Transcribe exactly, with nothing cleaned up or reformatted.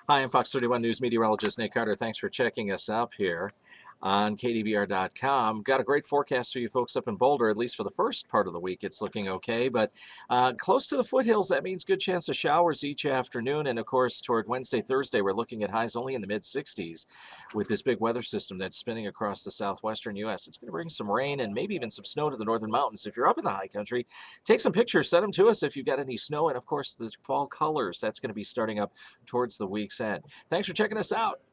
Hi, I'm Fox thirty-one News meteorologist Nick Carter. Thanks for checking us up here on K D V R dot com. Got a great forecast for you folks up in Boulder, at least for the first part of the week. It's looking okay, but uh, close to the foothills, that means good chance of showers each afternoon. And of course, toward Wednesday, Thursday, we're looking at highs only in the mid sixties with this big weather system that's spinning across the southwestern U S. It's going to bring some rain and maybe even some snow to the northern mountains. If you're up in the high country, take some pictures, send them to us if you've got any snow. And of course, the fall colors, that's going to be starting up towards the week's end. Thanks for checking us out.